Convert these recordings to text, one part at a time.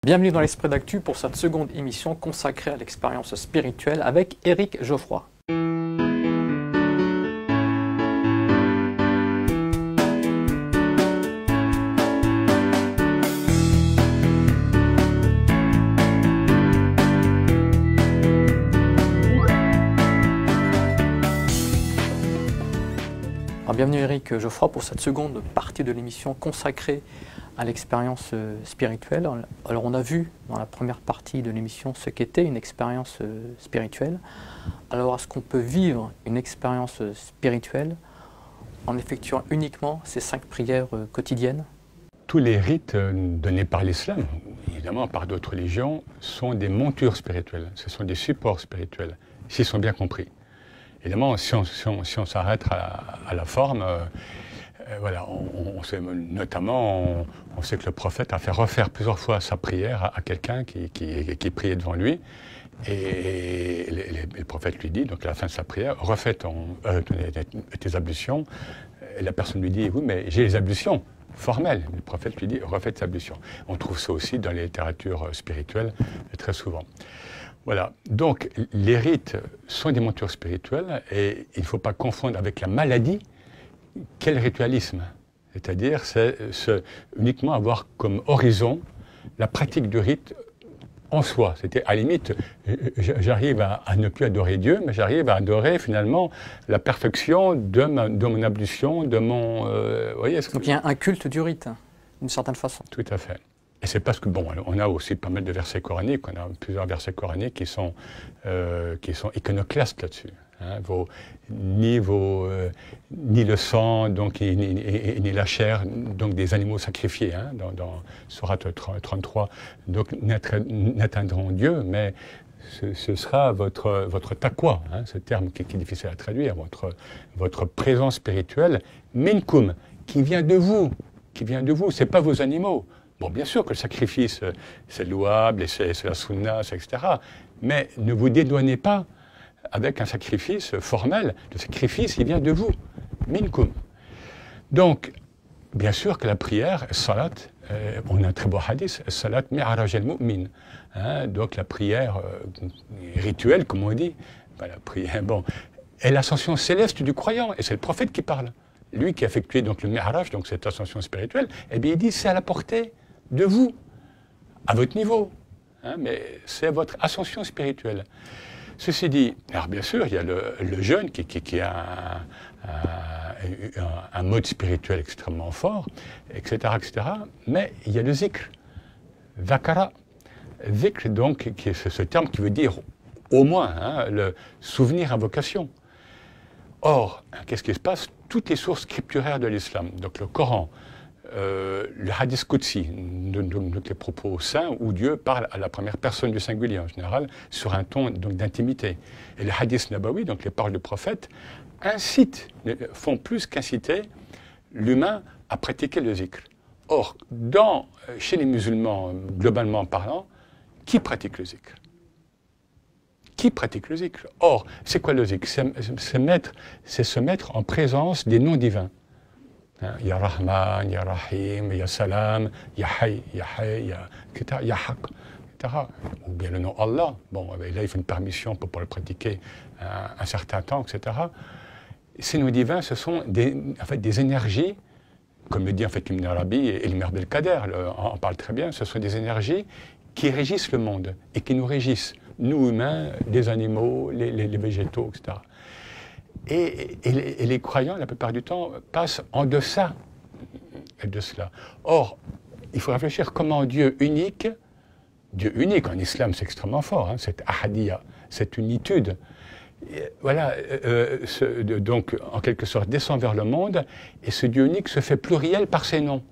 Bienvenue dans l'Esprit d'Actu pour cette seconde émission consacrée à l'expérience spirituelle avec Éric Geoffroy. Bienvenue Éric Geoffroy pour cette seconde partie de l'émission consacrée à l'expérience spirituelle. Alors on a vu dans la première partie de l'émission ce qu'était une expérience spirituelle. Alors est-ce qu'on peut vivre une expérience spirituelle en effectuant uniquement ces 5 prières quotidiennes? Tous les rites donnés par l'islam, évidemment par d'autres religions, sont des montures spirituelles, ce sont des supports spirituels, s'ils sont bien compris. Évidemment, si on s'arrête à la forme, voilà, on sait, notamment, on sait que le prophète a fait refaire plusieurs fois sa prière à quelqu'un qui priait devant lui. Et le prophète lui dit, donc à la fin de sa prière, refais tes ablutions. Et la personne lui dit, oui, mais j'ai les ablutions formelles. Le prophète lui dit, refais tes ablutions. On trouve ça aussi dans les littératures spirituelles très souvent. Voilà, donc les rites sont des montures spirituelles et il ne faut pas confondre avec la maladie qu'est le ritualisme. C'est-à-dire, c'est uniquement avoir comme horizon la pratique du rite en soi. C'était à la limite, j'arrive à ne plus adorer Dieu, mais j'arrive à adorer finalement la perfection de mon ablution, de mon... voyez, donc il y a un culte du rite, d'une certaine façon. Tout à fait. Et c'est parce que, bon, on a aussi pas mal de versets coraniques, on a plusieurs versets coraniques qui sont iconoclastes là-dessus. Hein, ni le sang, donc, ni la chair, donc des animaux sacrifiés, hein, dans Sourate 33. Donc, n'atteindront Dieu, mais ce sera votre taqwa, hein, ce terme qui est difficile à traduire, votre présence spirituelle, minkum, qui vient de vous, ce n'est pas vos animaux. Bon, bien sûr que le sacrifice, c'est louable, et c'est la sunna, etc. Mais ne vous dédouanez pas avec un sacrifice formel. Le sacrifice, il vient de vous. Minkum. Donc, bien sûr que la prière, salat, on a un très beau hadith, salat mi'araj al-mu'min. Hein, donc la prière rituelle, comme on dit, ben, la prière, bon, est l'ascension céleste du croyant. Et c'est le prophète qui parle. Lui qui a effectué donc, le mi'araj, donc cette ascension spirituelle, eh bien, il dit c'est à la portée de vous, à votre niveau, hein, mais c'est votre ascension spirituelle. Ceci dit, alors bien sûr, il y a le jeûne qui a un mode spirituel extrêmement fort, etc., etc., mais il y a le zikr, vakara. Zikr, donc, qui est ce terme qui veut dire au moins hein, le souvenir, invocation. Or, qu'est-ce qui se passe? Toutes les sources scripturaires de l'islam, donc le Coran, le hadith Qudsi, donc les propos saints où Dieu parle à la première personne du singulier en général, sur un ton d'intimité. Et le hadith Nabawi, donc les paroles du prophète, font plus qu'inciter l'humain à pratiquer le zikr. Or, chez les musulmans, globalement parlant, qui pratique le zikr? Qui pratique le zikr? Or, c'est quoi le zikr? C'est se mettre en présence des noms divins. Ya Rahman, Ya Rahim, Ya Salam, Ya Hay, Ya Hay, Ya Haq, etc. Ou bien le nom Allah. Bon, là, il faut une permission pour le pratiquer un certain temps, etc. Ces noms divins, ce sont des énergies, comme le dit en fait l'Ibn Arabi et l'Imam Abdelkader en parle très bien, ce sont des énergies qui régissent le monde et qui nous régissent, nous humains, les animaux, les végétaux, etc. Et les croyants, la plupart du temps, passent en deçà de cela. Or, il faut réfléchir comment Dieu unique en islam, c'est extrêmement fort, hein, cette ahadiyya, cette unitude, voilà, donc en quelque sorte descend vers le monde, et ce Dieu unique se fait pluriel par ses noms.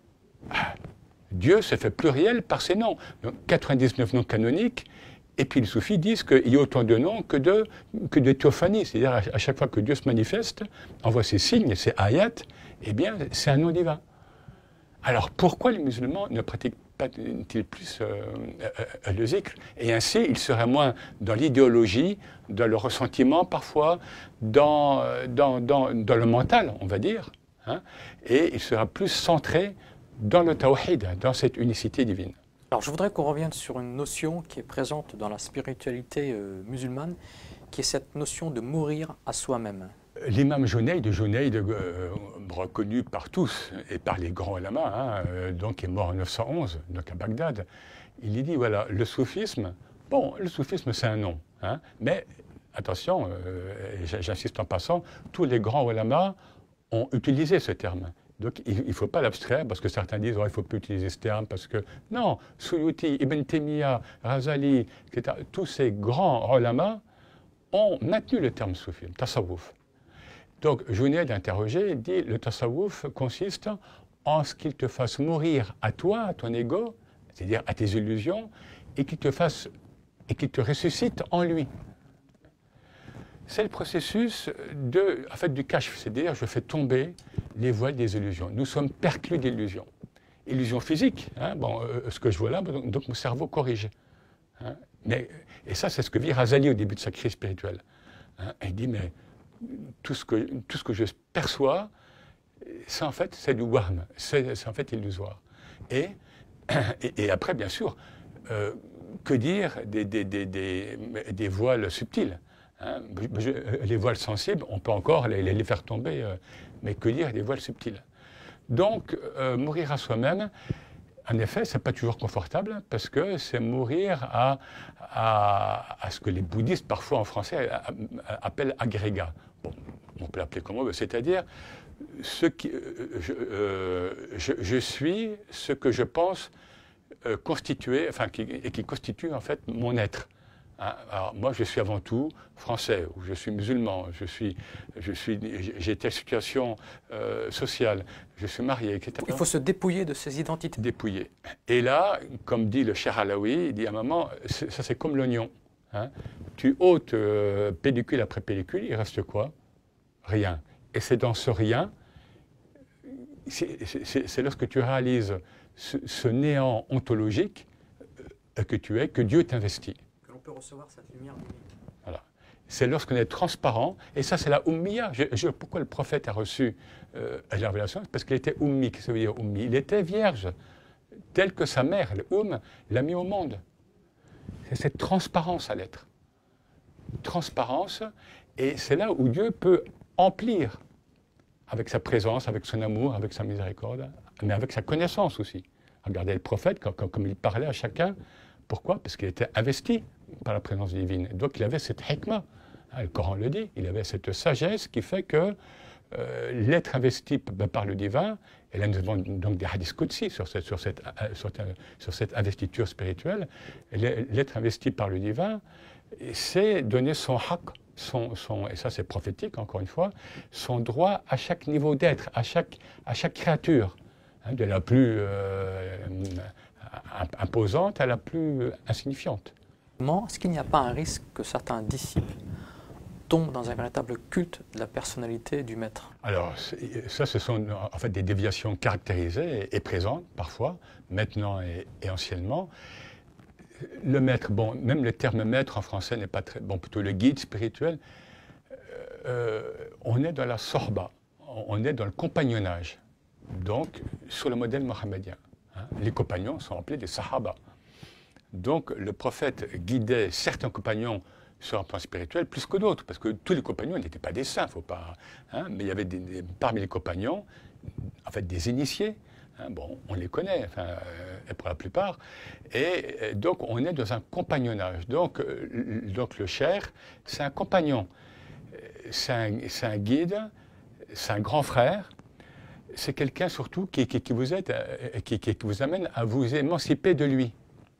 Dieu se fait pluriel par ses noms. Donc 99 noms canoniques. Et puis les soufis disent qu'il y a autant de noms que de théophanies. C'est-à-dire à chaque fois que Dieu se manifeste, envoie ses signes, ses ayats, eh bien c'est un nom divin. Alors pourquoi les musulmans ne pratiquent pas-ils plus le zikr? Et ainsi, ils seraient moins dans l'idéologie, dans le ressentiment parfois, dans le mental, on va dire, hein, et il sera plus centré dans le tawhid, dans cette unicité divine. Alors je voudrais qu'on revienne sur une notion qui est présente dans la spiritualité musulmane, qui est cette notion de mourir à soi-même. L'imam Junayd, reconnu par tous et par les grands ulama, donc qui est mort en 911, donc à Bagdad, il dit voilà, le soufisme c'est un nom, mais attention, j'insiste en passant, tous les grands ulama ont utilisé ce terme. Donc il ne faut pas l'abstraire parce que certains disent il ne faut plus utiliser ce terme parce que non, Suyuti, Ibn Taymiyyah, Razali, etc., tous ces grands ulama ont maintenu le terme soufisme, tasawwuf. Donc Junayd interrogé dit le tasawwuf consiste en ce qu'il te fasse mourir à toi, à ton ego, c'est-à-dire à tes illusions, et qu'il te ressuscite en lui. C'est le processus du kashf, c'est-à-dire je fais tomber les voiles des illusions. Nous sommes perclus d'illusions. Illusions physiques, ce que je vois là, donc mon cerveau corrige. Et ça, c'est ce que vit Razali au début de sa crise spirituelle. Il dit, mais tout ce que je perçois, ça en fait, c'est du wahm, c'est en fait illusoire. Et après, bien sûr, que dire des voiles subtiles? Les voiles sensibles, on peut encore les faire tomber, mais que dire des voiles subtiles? Donc, mourir à soi-même, en effet, ce n'est pas toujours confortable, parce que c'est mourir à ce que les bouddhistes, parfois en français, appellent agrégat. Bon, on peut l'appeler comme on veut, c'est-à-dire je suis ce que je pense constituer, qui constitue en fait mon être. Alors moi, je suis avant tout français, ou je suis musulman, j'ai telle situation sociale, je suis marié, etc. Il faut se dépouiller de ses identités. Dépouiller. Et là, comme dit le Cheikh Alaoui, il dit à un moment, ça c'est comme l'oignon. Tu ôtes pellicule après pellicule, il reste quoi? Rien. Et c'est dans ce rien, c'est lorsque tu réalises ce néant ontologique que tu es, que Dieu t'investit. Que l'on peut recevoir cette lumière divine. Voilà. C'est lorsqu'on est transparent, et ça c'est la ummiya. Pourquoi le prophète a reçu la révélation? Parce qu'il était ummi. Qu'est-ce que ça veut dire ummi? Il était vierge, tel que sa mère, l'a mis au monde. C'est cette transparence à l'être. Transparence, et c'est là où Dieu peut emplir avec sa présence, avec son amour, avec sa miséricorde, mais avec sa connaissance aussi. Regardez le prophète, comme il parlait à chacun. Pourquoi? Parce qu'il était investi par la présence divine. Donc il avait cette hikmah. Le Coran le dit, il avait cette sagesse qui fait que l'être investi par le divin, et là nous avons donc des hadiths qudsi sur cette investiture spirituelle, l'être investi par le divin, c'est donner son haq, et ça c'est prophétique encore une fois, son droit à chaque niveau d'être, à chaque créature, de la plus imposante à la plus insignifiante. Est-ce qu'il n'y a pas un risque que certains disciples tombent dans un véritable culte de la personnalité du maître? Alors, ça, ce sont en fait des déviations caractérisées et présentes parfois, maintenant et anciennement. Le maître, même le terme maître en français n'est pas très bon, plutôt le guide spirituel. On est dans la sorba, on est dans le compagnonnage, donc sur le modèle mohammedien. Les compagnons sont appelés des sahaba. Donc le prophète guidait certains compagnons sur un plan spirituel plus que d'autres, parce que tous les compagnons n'étaient pas des saints, faut pas, mais il y avait parmi les compagnons, en fait, des initiés. On les connaît, pour la plupart, et donc on est dans un compagnonnage. Donc le cher, c'est un compagnon, c'est un guide, c'est un grand frère. C'est quelqu'un surtout qui vous amène à vous émanciper de lui.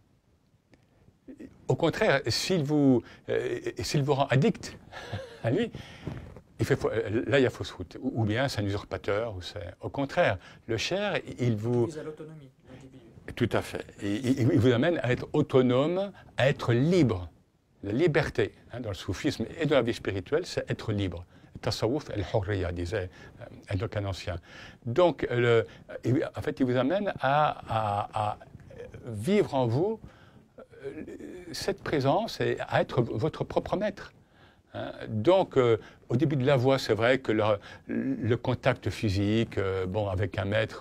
Au contraire, s'il vous rend addict à lui, là il y a fausse route. Ou bien c'est un usurpateur. Au contraire, le cher, il vous... à l'autonomie de l'individu. Tout à fait. Il vous amène à être autonome, à être libre. La liberté, dans le soufisme et dans la vie spirituelle, c'est être libre. Tasawwuf al-hurriya, disait donc un ancien. Donc, en fait, il vous amène à vivre en vous cette présence et à être votre propre maître. Hein. Donc, au début de la voie, c'est vrai que le contact physique avec un maître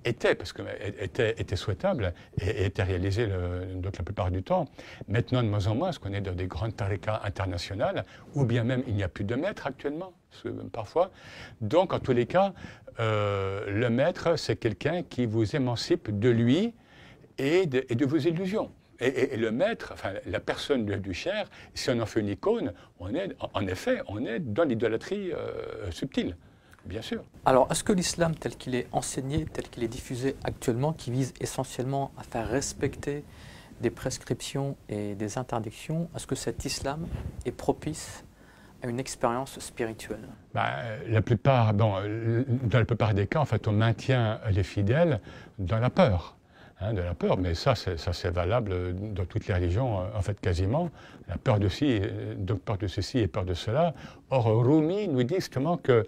était souhaitable et était réalisé donc la plupart du temps. Maintenant, de moins en moins, parce qu'on est dans des grandes tariqas internationales, ou bien même il n'y a plus de maître actuellement, parfois. Donc, en tous les cas, le maître, c'est quelqu'un qui vous émancipe de lui et de vos illusions. Et le maître, enfin la personne du cher, si on en fait une icône, on est dans l'idolâtrie subtile, bien sûr. Alors, est-ce que l'islam tel qu'il est enseigné, tel qu'il est diffusé actuellement, qui vise essentiellement à faire respecter des prescriptions et des interdictions, est-ce que cet islam est propice à une expérience spirituelle? Dans la plupart des cas, en fait, on maintient les fidèles dans la peur. De la peur, mais ça c'est valable dans toutes les religions, en fait, quasiment. La peur de ci, donc peur de ceci et peur de cela. Or, Rumi nous dit justement que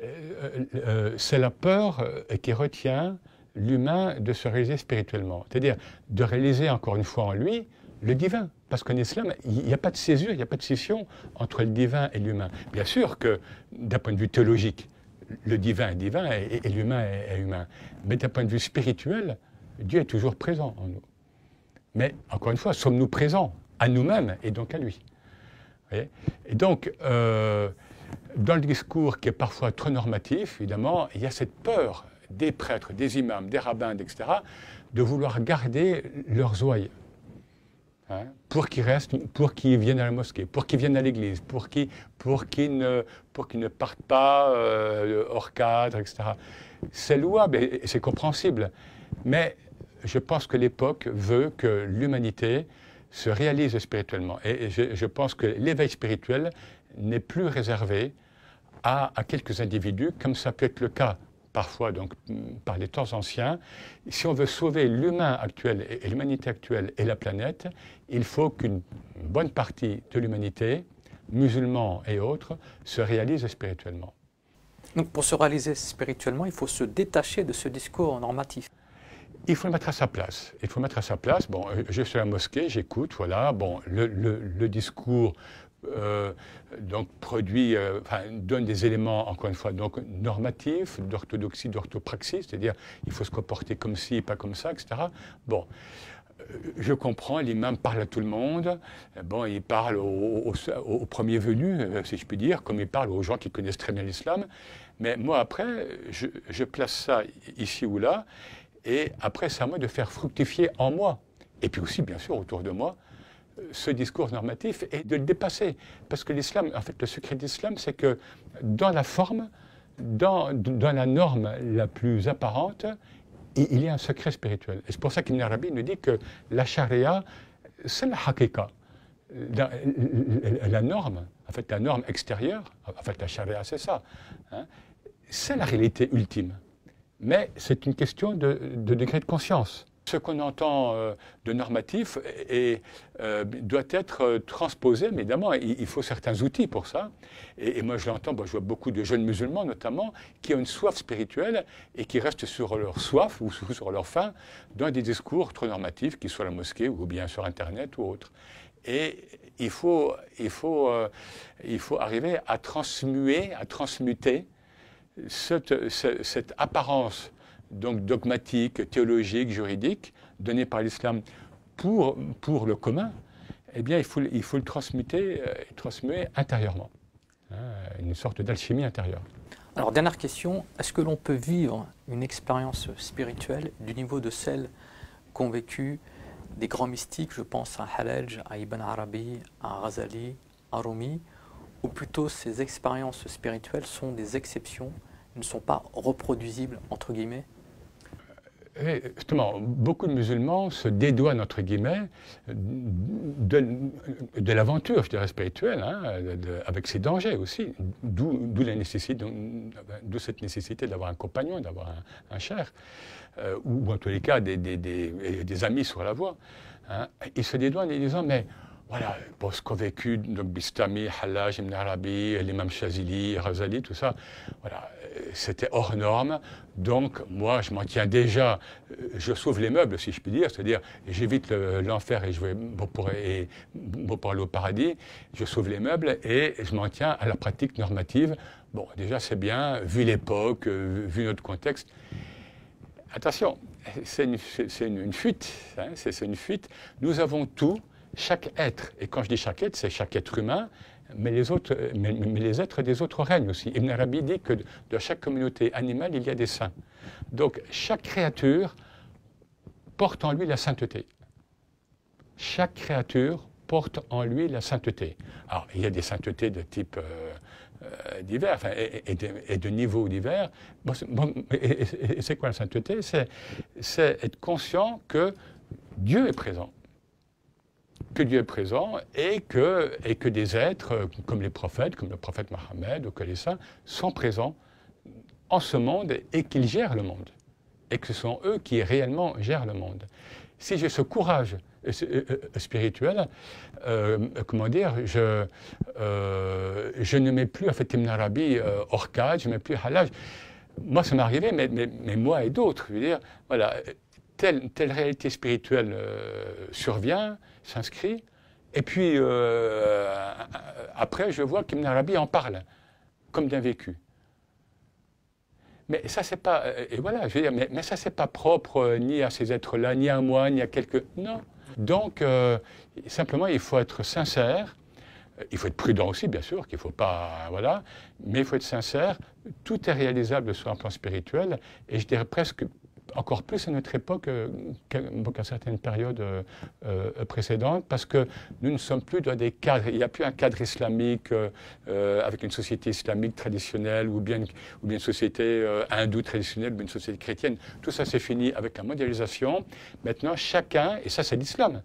c'est la peur qui retient l'humain de se réaliser spirituellement. C'est-à-dire de réaliser, encore une fois en lui, le divin. Parce qu'en islam, il n'y a pas de césure, il n'y a pas de scission entre le divin et l'humain. Bien sûr que, d'un point de vue théologique, le divin est divin et l'humain est humain. Mais d'un point de vue spirituel, Dieu est toujours présent en nous. Mais, encore une fois, sommes-nous présents à nous-mêmes et donc à lui? Vous voyez? Et donc, dans le discours qui est parfois trop normatif, évidemment, il y a cette peur des prêtres, des imams, des rabbins, etc., de vouloir garder leurs ouailles. Pour qu'ils restent, pour qu'ils viennent à la mosquée, pour qu'ils viennent à l'église, pour qu'ils ne partent pas hors cadre, etc. C'est louable et c'est compréhensible. Mais je pense que l'époque veut que l'humanité se réalise spirituellement. Et je pense que l'éveil spirituel n'est plus réservé à quelques individus, comme ça peut être le cas parfois donc, par les temps anciens. Si on veut sauver l'humain actuel et l'humanité actuelle et la planète, il faut qu'une bonne partie de l'humanité, musulmans et autres, se réalise spirituellement. Donc pour se réaliser spirituellement, il faut se détacher de ce discours normatif. Il faut le mettre à sa place. Il faut mettre à sa place. Bon, je suis à la mosquée, j'écoute, voilà. Bon, le discours donc donne des éléments, encore une fois, donc normatifs, d'orthodoxie, d'orthopraxie, c'est-à-dire il faut se comporter comme ci, pas comme ça, etc. Bon, je comprends, l'imam parle à tout le monde. Bon, il parle aux premiers venus, si je puis dire, comme il parle aux gens qui connaissent très bien l'islam. Mais moi, après, je place ça ici ou là. Et après, c'est à moi de faire fructifier en moi, et puis aussi, bien sûr, autour de moi, ce discours normatif et de le dépasser. Parce que l'islam, en fait, le secret de l'islam, c'est que dans la forme, dans la norme la plus apparente, il y a un secret spirituel. Et c'est pour ça qu'Ibn Arabi nous dit que la charia, c'est la haqiqa. La norme, en fait, la norme extérieure, en fait, la charia, c'est ça, c'est la réalité ultime. Mais c'est une question de degré de conscience. Ce qu'on entend de normatif doit être transposé, mais évidemment, il faut certains outils pour ça. Et moi, je l'entends, je vois beaucoup de jeunes musulmans, notamment, qui ont une soif spirituelle et qui restent sur leur soif ou sur leur faim dans des discours trop normatifs, qu'ils soient à la mosquée ou bien sur Internet ou autre. Et il faut arriver à transmuter cette apparence donc dogmatique, théologique, juridique, donnée par l'islam pour le commun, eh bien il faut le transmuter intérieurement. Une sorte d'alchimie intérieure. Alors, dernière question, est-ce que l'on peut vivre une expérience spirituelle du niveau de celle qu'ont vécu des grands mystiques, je pense à Halaj, à Ibn Arabi, à Ghazali, à Rumi, ou plutôt ces expériences spirituelles sont des exceptions, ne sont pas reproduisibles, entre guillemets? Et justement, beaucoup de musulmans se dédouanent, entre guillemets, de l'aventure, je dirais, spirituelle, avec ses dangers aussi, d'où cette nécessité d'avoir un compagnon, d'avoir un cher, ou en tous les cas des amis sur la voie. Ils se dédouanent en disant, mais voilà, pour ce qu'ont vécu Bistami, Hallaj, Ibn Arabi, l'imam Chazili, Razali, tout ça, voilà, c'était hors norme. Donc, moi, je m'en tiens déjà, je sauve les meubles, si je puis dire, c'est-à-dire, j'évite l'enfer et je vais pour aller au paradis, je sauve les meubles et je m'en tiens à la pratique normative. Bon, déjà, c'est bien, vu l'époque, vu notre contexte. Attention, c'est une fuite, hein, c'est une fuite. Nous avons tout. Chaque être, et quand je dis chaque être, c'est chaque être humain, mais les êtres des autres règnes aussi. Ibn Arabi dit que de chaque communauté animale, il y a des saints. Donc chaque créature porte en lui la sainteté. Chaque créature porte en lui la sainteté. Alors, il y a des saintetés de type divers, enfin, et de niveaux divers. Et c'est quoi la sainteté? C'est être conscient que Dieu est présent. Que Dieu est présent et que des êtres comme les prophètes, comme le prophète Mohammed ou que les saints sont présents en ce monde et qu'ils gèrent le monde. Et que ce sont eux qui réellement gèrent le monde. Si j'ai ce courage spirituel, comment dire, je ne mets plus, en fait, Ibn Arabi hors cadre, je ne mets plus Hallaj. Moi, ça m'est arrivé, mais moi et d'autres, je veux dire, voilà. Telle réalité spirituelle survient, s'inscrit, et puis après je vois qu'Ibn Arabi en parle, comme d'un vécu. Mais ça c'est pas, et voilà, je veux dire, mais ça c'est pas propre ni à ces êtres-là, ni à moi, ni à quelques, non. Donc simplement il faut être sincère, il faut être prudent aussi bien sûr, qu'il ne faut pas, voilà, mais il faut être sincère, tout est réalisable sur un plan spirituel, et je dirais presque encore plus à notre époque qu'à certaines périodes précédentes, parce que nous ne sommes plus dans des cadres, il n'y a plus un cadre islamique avec une société islamique traditionnelle ou bien une société hindoue traditionnelle ou une société chrétienne. Tout ça c'est fini avec la mondialisation. Maintenant chacun, et ça c'est l'islam,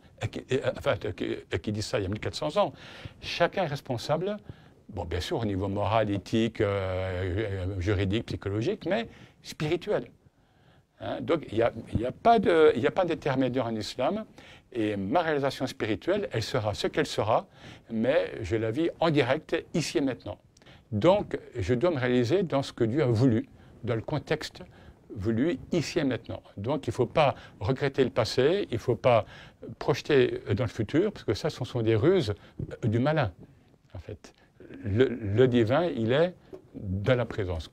qui dit ça il y a 1400 ans, chacun est responsable, bon bien sûr au niveau moral, éthique, juridique, psychologique, mais spirituel. Hein, donc, il n'y a pas d'intermédiaire en islam, et ma réalisation spirituelle, elle sera ce qu'elle sera, mais je la vis en direct, ici et maintenant. Donc, je dois me réaliser dans ce que Dieu a voulu, dans le contexte voulu, ici et maintenant. Donc, il ne faut pas regretter le passé, il ne faut pas projeter dans le futur, parce que ça, ce sont des ruses du malin, en fait. Le divin, il est dans la présence.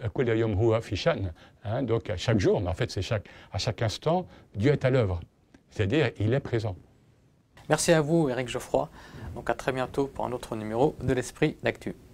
Hein, donc à chaque jour, mais en fait c'est à chaque instant, Dieu est à l'œuvre. C'est-à-dire, il est présent. Merci à vous, Éric Geoffroy. Donc à très bientôt pour un autre numéro de l'Esprit d'Actu.